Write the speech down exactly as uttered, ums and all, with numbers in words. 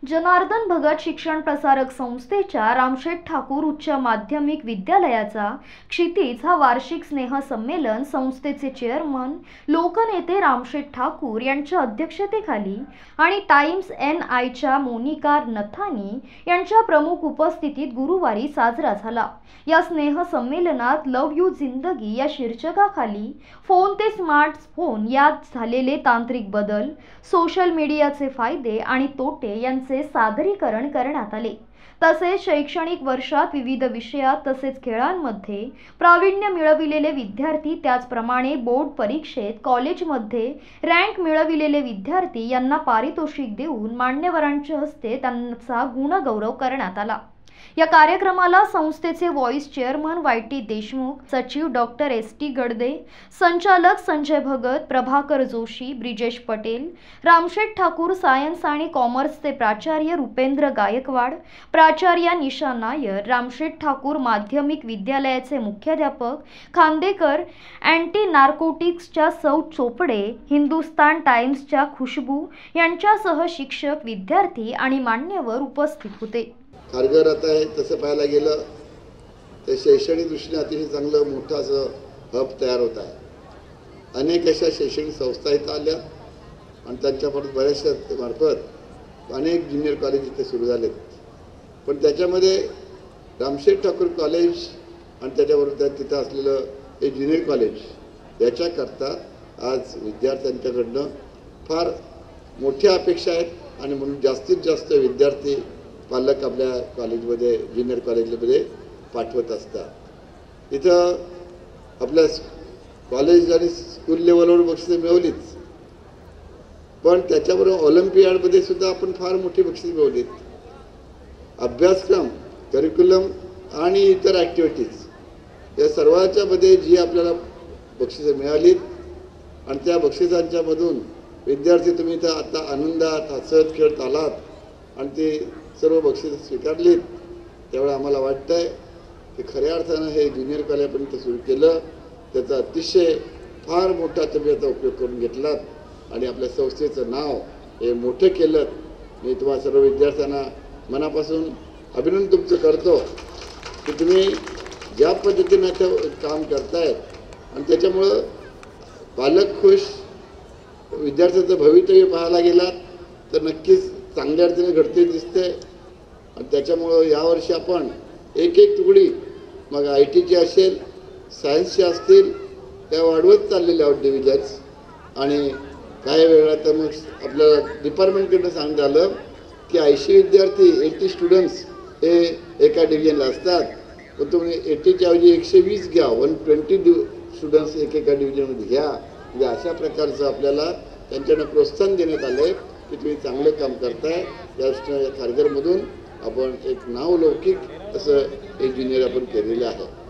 जनार्दन भगत शिक्षण प्रसारक संस्थेच्या रामशेठ ठाकूर उच्च माध्यमिक विद्यालयाचा क्षितिज हा वार्षिक स्नेह संमेलन संस्थेचे चेअरमन लोकनेते रामशेठ ठाकूर यांच्या अध्यक्षतेखाली आणि टाइम्स एन आयच्या मोनिका नथानी यांच्या प्रमुख उपस्थितीत गुरुवारी साजरा झाला। या स्नेह संमेलनात लव यू जिंदगी या शीर्षकाखाली फोन ते स्मार्टफोन यात झालेले तांत्रिक बदल, सोशल मीडियाचे फायदे आणि तोटे यांचे सादरीकरण करण्यात आले। तसेच शैक्षणिक वर्षात विविध विषयात तसेच खेळांमध्ये प्रावीण्य मिळविलेले विद्यार्थी, त्याचप्रमाणे बोर्ड परीक्षेत कॉलेजमध्ये रँक मिळविलेले विद्यार्थी यांना पारितोषिक देऊन मान्यवरांच्या हस्ते त्यांचा गुणगौरव करण्यात आला। या कार्यक्रमाला संस्थेचे vice chairman Y T Deshmukh, सचिव डॉक्टर एस टी गडदे, संचालक संजय भगत, प्रभाकर जोशी, ब्रिजेश पटेल, रामशेठ ठाकूर सायन्स आणि कॉमर्सचे प्राचार्य रुपेंद्र गायकवाड, प्राचार्य निशा नायर, रामशेठ ठाकूर माध्यमिक विद्यालयाचे मुख्याध्यापक खांदेकर, अँटी नार्कोटिक्सच्या सौ चोपडे, हिंदुस्तान टाइम्सच्या खुशबू यांच्यासह शिक्षक, विद्यार्थी आणि मान्यवर उपस्थित होते। खारघर आता आहे तसं पाहायला गेलं तर शैक्षणिक दृष्टीने अतिशय चांगलं मोठं असं हब तयार होत आहे। अनेक अशा शैक्षणिक संस्था इथं आल्या आणि त्यांच्या बऱ्याचशा मार्फत अनेक ज्युनियर कॉलेज इथे सुरू झालेत। पण त्याच्यामध्ये रामशेठ ठाकूर कॉलेज आणि त्याच्याबरोबर तिथं असलेलं हे ज्युनियर कॉलेज याच्याकरता आज विद्यार्थ्यांच्याकडनं फार मोठ्या अपेक्षा आहेत आणि म्हणून जास्तीत जास्त विद्यार्थी पालक आपल्या कॉलेजमध्ये ज्युनियर कॉलेजमध्ये पाठवत असतात। इथं आपल्या कॉलेज आणि स्कूल लेवलवर बक्षिसे मिळवलीच, पण त्याच्याबरोबर ऑलिम्पियाडमध्ये सुद्धा आपण फार मोठी बक्षिसे मिळवलीत। अभ्यासक्रम, करिक्युलम आणि इतर ॲक्टिव्हिटीज या सर्वांच्या मध्ये जी आपल्याला बक्षिसे मिळालीत आणि त्या बक्षिसांच्यामधून विद्यार्थी तुम्ही इथं आता आनंदात हसत खेळत आलात आणि ते सर्व बक्षिसे स्वीकारलीत, त्यावेळेला आम्हाला वाटतंय की खऱ्या अर्थानं हे ज्युनियर कॉलेज आपण इथं सुरू केलं त्याचा अतिशय फार मोठा तुम्ही आता उपयोग करून घेतलात आणि आपल्या संस्थेचं नाव हे मोठं केलं। मी तुम्हा सर्व विद्यार्थ्यांना मनापासून अभिनंदन तुमचं करतो की तुम्ही ज्या पद्धतीनं इथं काम करतायत आणि त्याच्यामुळं पालक खुश, विद्यार्थ्याचं भवितव्य पाहायला गेलात तर नक्कीच चांगल्या अर्थाने घडते दिसते आणि त्याच्यामुळं यावर्षी आपण एक एक तुकडी मग आय टीची असेल, सायन्सच्या असतील त्या वाढवत चाललेल्या आहोत डिव्हिजन्स। आणि काही वेळा तर मग आपल्याला डिपार्टमेंटकडनं सांगण्यात आलं की ऐंशी विद्यार्थी एटी स्टुडंट्स हे एका डिव्हिजनला असतात, पण तुम्ही एटीच्या ऐवजी एकशे वीस घ्या, वन ट्वेंटी स्टुडंट्स एक एका डिव्हिजनमध्ये घ्या। म्हणजे अशा प्रकारचं आपल्याला त्यांच्याकडनं प्रोत्साहन देण्यात आलं आहे की तुम्ही चांगलं काम करताय। या खारघरमधून आपण एक नावलौकिक असं इंजिनियर आपण केलेलं आहे।